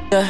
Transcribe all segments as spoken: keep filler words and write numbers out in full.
Yeah.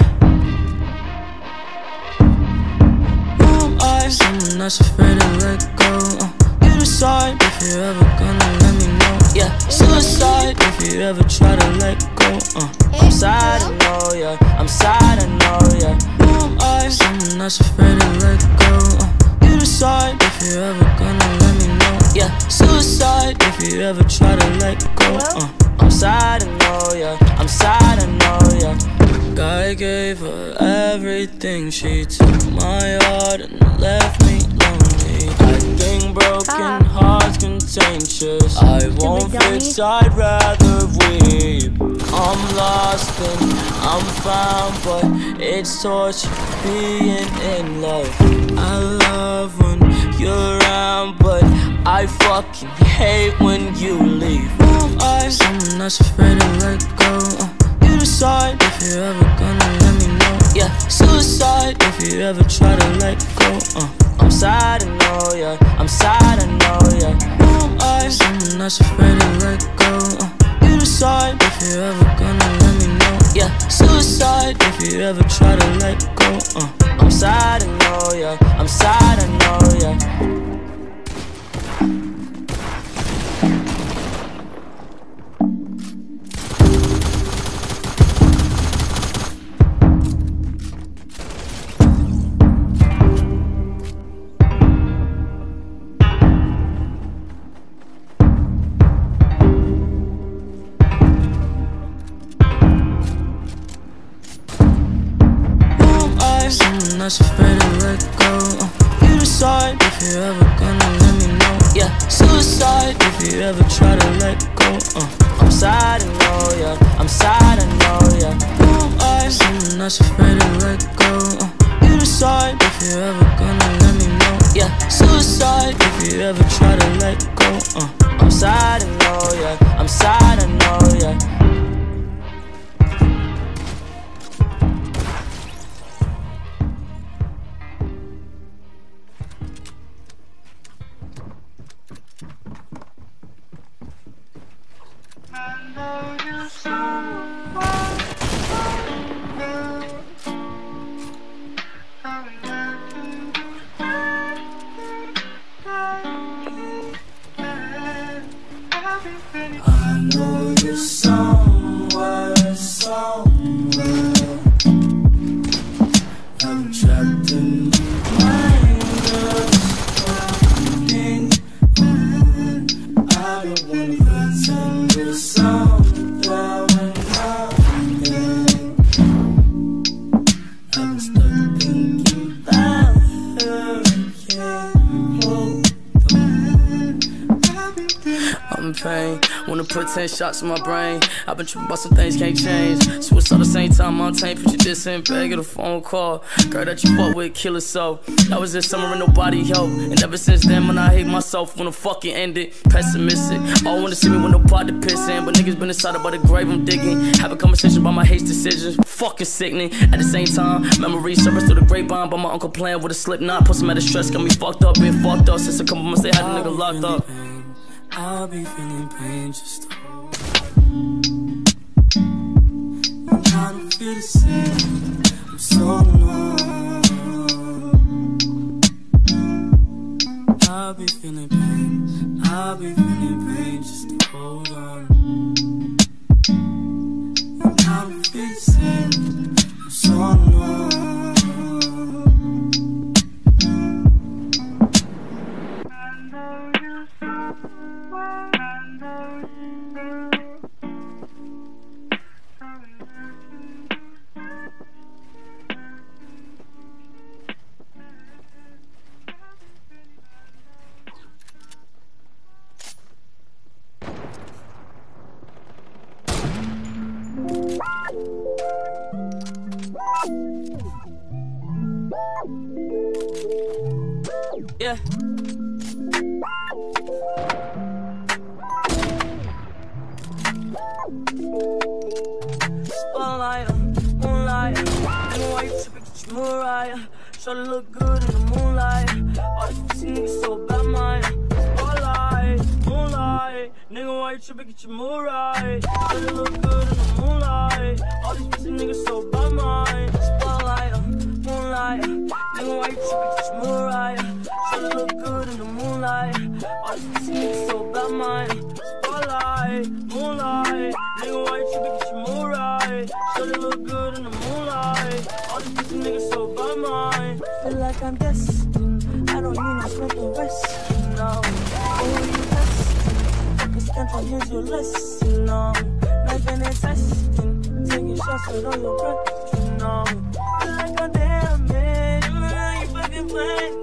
Who am I? Someone that's afraid to let go. uh, You decide if you're ever gonna let me know. Yeah, suicide if you ever try to let go. uh, I'm sad, I know, yeah. I'm sad, I know, yeah. Who am I? Someone that's afraid to let go. uh, You decide if you're ever gonna let me know. Yeah, suicide if you ever try to let go. uh, I'm sad, I know, yeah. I'm sad, I know, yeah. I gave her everything. She took my heart and left me lonely. I think broken hearts contagious. I won't fix, I'd rather weep. I'm lost and I'm found, but it's torture being in love. I love when you're around, but I fucking hate when you leave. Who am I? Someone that's afraid to let go. uh, You decide if you're ever gonna let me know. Yeah, suicide if you ever try to let go. uh, I'm sad, I know, yeah. I'm sad, I know, yeah. Who am I? Someone that's afraid to let go. uh, You decide if you're ever gonna let me know. Yeah, suicide if you ever try to let go. uh, I'm sad, I know, yeah. I'm sad, I know, yeah. Someone that's afraid to let go. uh, You decide if you're ever gonna let me know. Yeah, suicide if you ever try to let go. uh, I'm sad, I know, yeah. I'm sad, I know, yeah. Who am I? Someone that's afraid to let go. uh, You decide if you're ever gonna let me know. Yeah, suicide if you ever try to let go. uh, I'm sad, I know, yeah. I'm sad, I know, yeah. Wanna put ten shots in my brain. I've been tripping about some things can't change. Suicide at the same time, I'm tame. Put your diss in bag of a phone call. Girl that you fuck with, kill herself. That was this summer and nobody helped. And ever since then, when I hate myself, when the fucking ended, pessimistic. All wanna see me with no pot to piss in. But niggas been inside about the grave I'm digging. Have a conversation about my hate decisions. Fucking sickening. At the same time, memories surface through the grapevine. By my uncle playing with a slip knot. Put some out of stress, got me fucked up, been fucked up since a couple months they had a nigga locked up. I'll be feeling pain just to hold on. I don't feel the same. I'm so numb. I'll be feeling pain. I'll be feeling pain just to hold on. I don't feel the same. I'm so numb. Yeah. Spotlight, moonlight. And why you tripping, get your Mariah. Try to look good in the moonlight. All these pussy niggas so bad, mine. Spotlight, moonlight. Nigga, why you tripping, get your Mariah. Try to look good in the moonlight. All these pussy niggas so bad, mine. my spotlight, moonlight. Nigga, why you trippin', get your mood right. Should it look good in the moonlight. All these pussy niggas so by mine. Feel like I'm destined, I don't need no Smith and Wesson, no. Oh, you testing, focus control, here's your lesson, no. Knife and testing, taking shots with all your breath, you know. Feel like I'm damaged, you look like you fucking playing.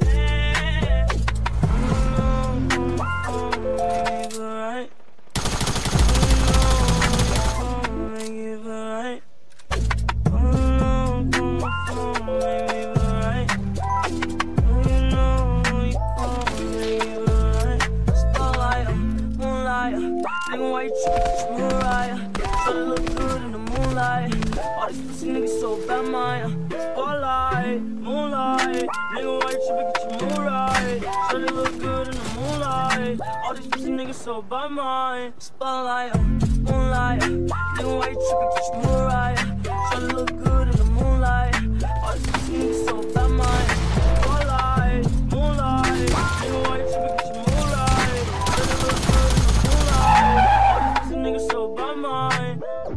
Why you trippin', Mariah? Should it look good in the moonlight? All these pussy niggas so bad, mine. Spotlight, moonlight. Nigga, why you trippin', get your mood right? Should it look good in the moonlight? All these pussy niggas so bad, mine. Spotlight, moonlight. Nigga, why you trippin', get your mood right? Should it look good in the moonlight? All these pussy niggas so bad, mine. Spotlight, moonlight. Nigga, why you trippin', get your mood right? Should it look good in the moonlight? Niggas so by mine.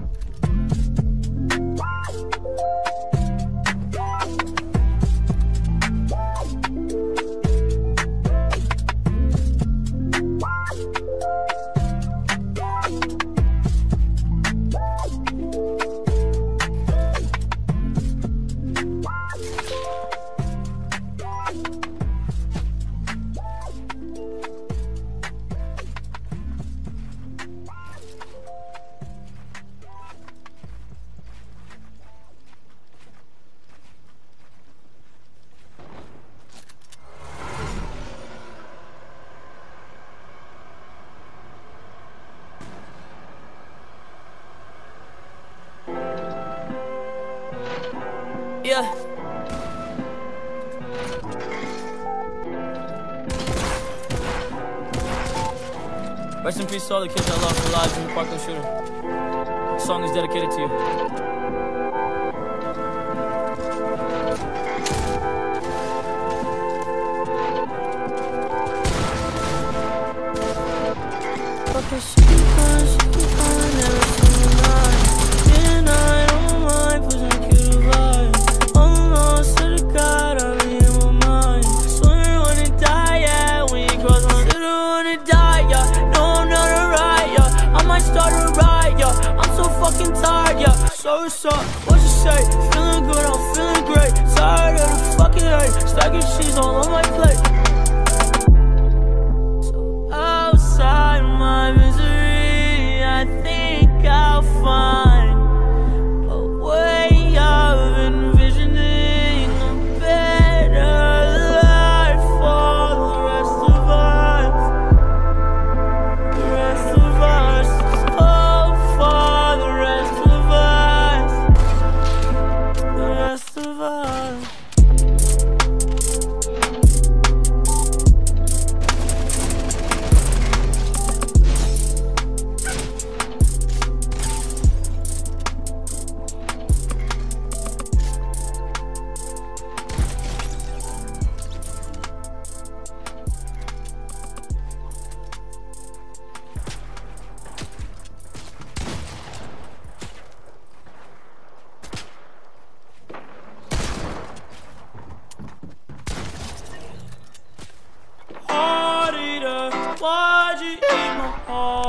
Yeah. Rest in peace to all the kids that lost their lives in the Parkland shooting. This song is dedicated to you. Okay, she can, she can, never see me lie. Didn't I, don't mind, pushing the kid to vibe. Almost to the God, I'm in my mind. Swear when it die, yeah, when you cross my city, when it die, yeah. No, I'm not a riot, yeah. I might start a riot, yeah. I'm so fucking tired, yeah. So what's up, what you say? Feeling good, I'm feeling great. Tired of the fucking hate. Stacking cheese all on my plate. So outside my misery, I think I'll find a way of envisioning a better life for the rest of us. The rest of us. Oh, for the rest of us. The rest of us. Heart eater, why'd you eat my heart?